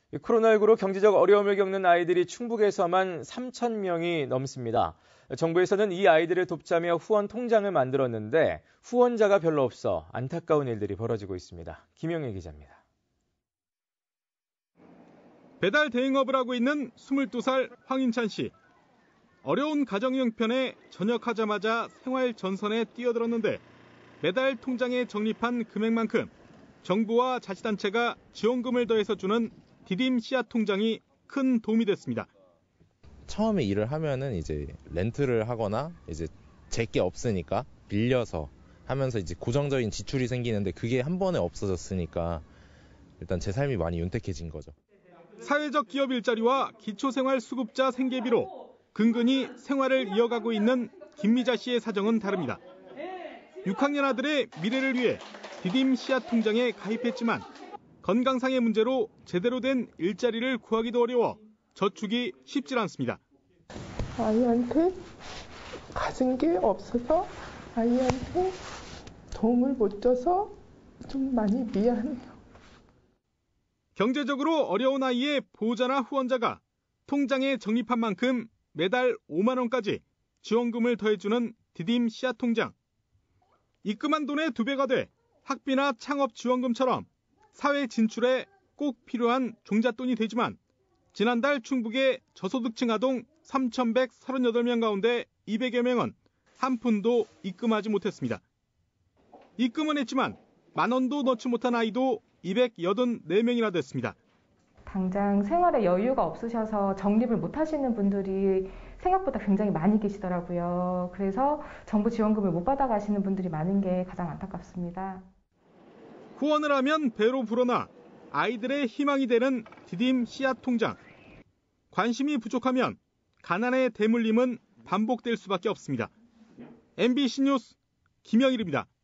코로나19로 경제적 어려움을 겪는 아이들이 충북에서만 3,000명이 넘습니다. 정부에서는 이 아이들을 돕자며 후원 통장을 만들었는데 후원자가 별로 없어 안타까운 일들이 벌어지고 있습니다. 김영애 기자입니다. 배달 대행업을 하고 있는 22살 황인찬 씨. 어려운 가정 형편에 전역하자마자 생활 전선에 뛰어들었는데 매달 통장에 적립한 금액만큼 정부와 자치단체가 지원금을 더해서 주는 디딤 씨앗 통장이 큰 도움이 됐습니다. 처음에 일을 하면은 이제 렌트를 하거나 이제 제게 없으니까 빌려서 하면서 이제 고정적인 지출이 생기는데 그게 한 번에 없어졌으니까 일단 제 삶이 많이 윤택해진 거죠. 사회적 기업 일자리와 기초생활수급자 생계비로 근근히 생활을 이어가고 있는 김미자 씨의 사정은 다릅니다. 6학년 아들의 미래를 위해 디딤 씨앗 통장에 가입했지만 건강상의 문제로 제대로 된 일자리를 구하기도 어려워 저축이 쉽질 않습니다. 아이한테 가진 게 없어서 아이한테 도움을 못 줘서 좀 많이 미안해요. 경제적으로 어려운 아이의 보호자나 후원자가 통장에 적립한 만큼 매달 5만 원까지 지원금을 더해주는 디딤 씨앗 통장. 입금한 돈의 2배가 돼 학비나 창업 지원금처럼 사회 진출에 꼭 필요한 종잣돈이 되지만 지난달 충북의 저소득층 아동 3,138명 가운데 200여 명은 한 푼도 입금하지 못했습니다. 입금은 했지만 만 원도 넣지 못한 아이도 284명이나 됐습니다. 당장 생활에 여유가 없으셔서 적립을 못 하시는 분들이 생각보다 굉장히 많이 계시더라고요. 그래서 정부 지원금을 못 받아가시는 분들이 많은 게 가장 안타깝습니다. 후원을 하면 배로 불어나 아이들의 희망이 되는 디딤 씨앗 통장. 관심이 부족하면 가난의 대물림은 반복될 수밖에 없습니다. MBC 뉴스 김영일입니다.